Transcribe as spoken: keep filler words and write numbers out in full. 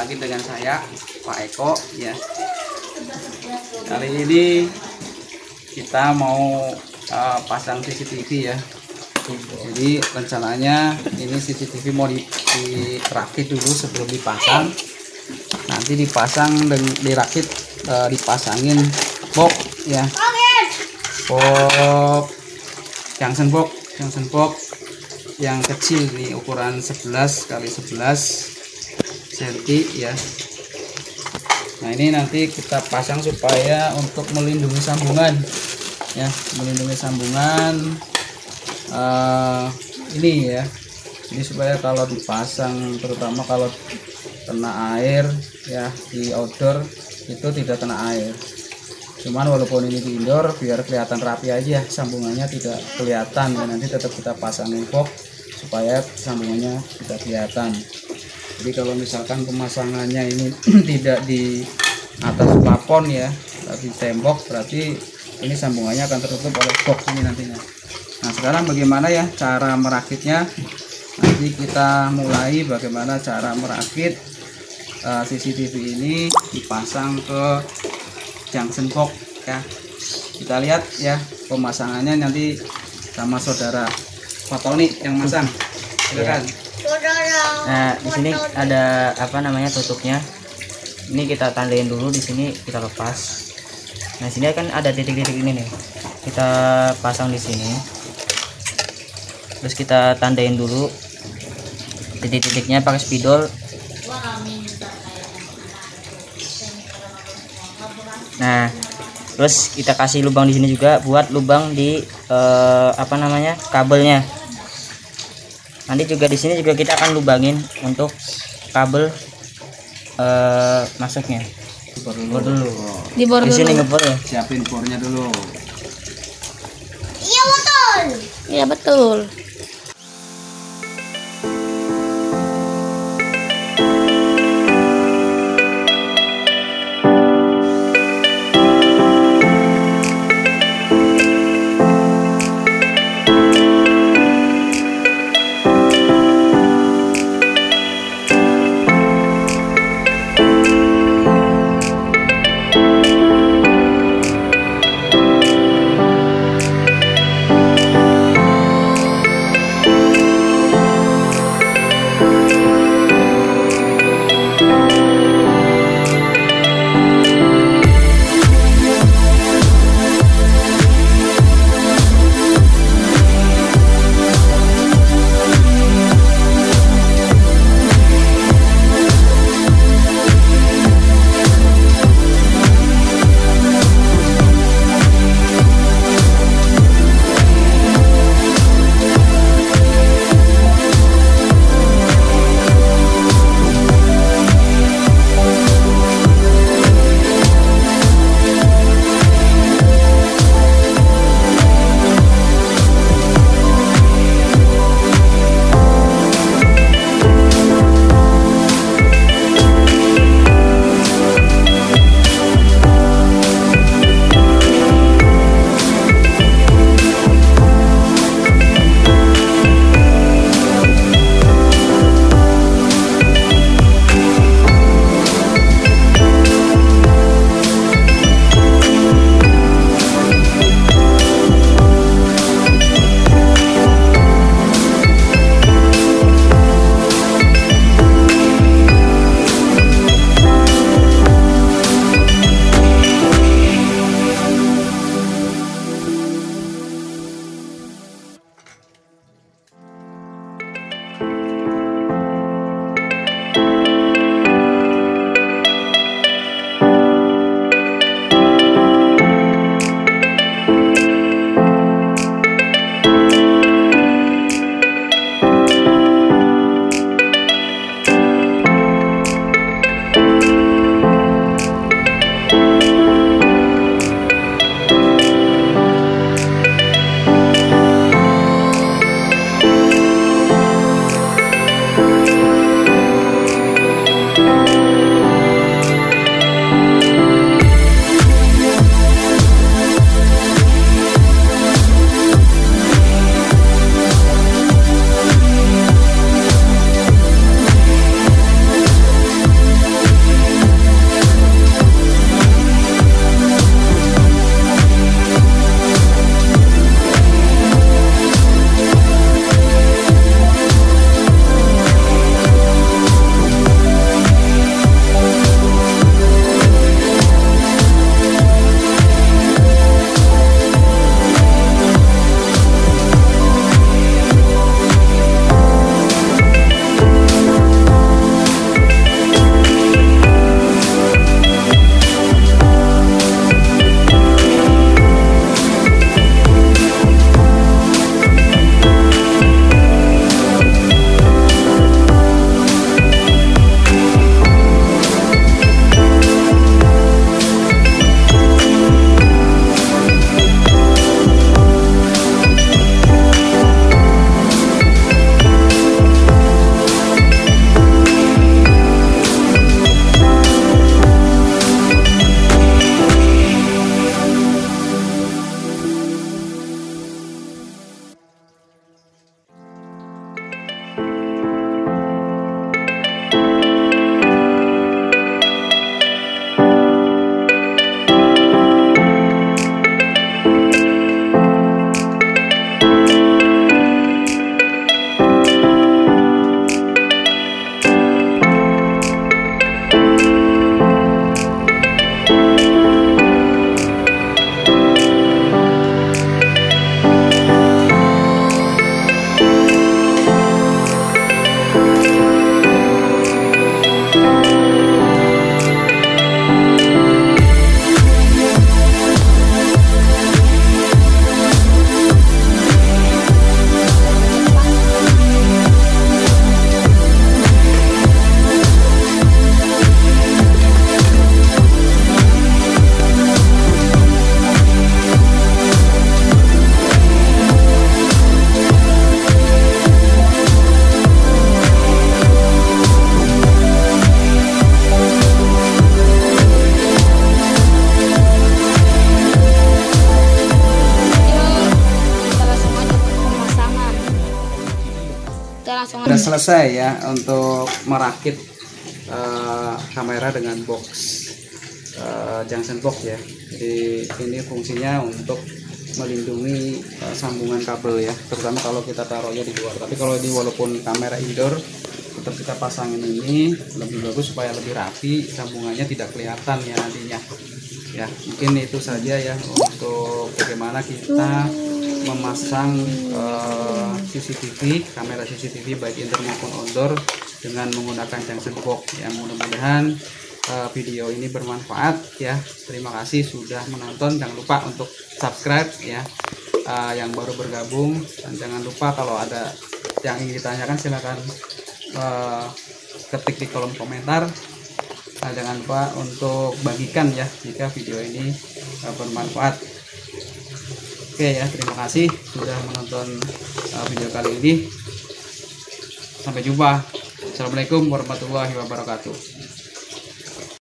lagi dengan saya Pak Eko ya. Kali ini kita mau uh, pasang C C T V ya. Jadi rencananya ini C C T V mau dirakit dulu sebelum dipasang. Nanti dipasang dan dirakit uh, dipasangin box ya. Box junction box, junction box yang kecil nih, ukuran sebelas kali sebelas sentimeter ya. Nah ini nanti kita pasang supaya untuk melindungi sambungan ya, melindungi sambungan uh, ini ya. Ini supaya kalau dipasang, terutama kalau kena air ya, di outdoor itu tidak kena air. Cuman walaupun ini di indoor, biar kelihatan rapi aja, sambungannya tidak kelihatan ya. Nanti tetap kita pasangin box supaya sambungannya tidak kelihatan. Jadi kalau misalkan pemasangannya ini tidak di atas plafon ya, tapi tembok, berarti ini sambungannya akan tertutup oleh box ini nantinya. Nah sekarang bagaimana ya cara merakitnya? Nanti kita mulai bagaimana cara merakit uh, C C T V ini dipasang ke junction box ya. Kita lihat ya pemasangannya nanti sama saudara Pak Tony yang masang. Silakan. Nah, di sini ada apa namanya tutupnya. Ini kita tandain dulu, di sini kita lepas. Nah, sini kan ada titik-titik ini nih. Kita pasang di sini. Terus kita tandain dulu titik-titiknya pakai spidol. Nah, terus kita kasih lubang di sini juga buat lubang di eh, apa namanya kabelnya. Nanti juga di sini juga kita akan lubangin untuk kabel eh, masuknya. Dibor dulu. Bor dulu. Dibor Di sini ngebor ya. Siapin bornya dulu. Iya betul. Iya betul. pasongan. Sudah selesai ya untuk merakit uh, kamera dengan box uh, junction box ya. Jadi ini fungsinya untuk melindungi uh, sambungan kabel ya, terutama kalau kita taruhnya di luar. Tapi kalau di walaupun kamera indoor tetap kita pasangin ini lebih bagus supaya lebih rapi, sambungannya tidak kelihatan ya nantinya. Ya, mungkin itu saja ya untuk bagaimana kita memasang uh, C C T V, kamera C C T V baik indoor maupun outdoor dengan menggunakan junction box. Ya, mudah-mudahan uh, video ini bermanfaat ya. Terima kasih sudah menonton. Jangan lupa untuk subscribe ya, uh, yang baru bergabung, dan jangan lupa kalau ada yang ingin ditanyakan silakan uh, ketik di kolom komentar. Nah, jangan lupa untuk bagikan ya jika video ini uh, bermanfaat. Oke ya, terima kasih sudah menonton uh, video kali ini. Sampai jumpa. Assalamualaikum warahmatullahi wabarakatuh.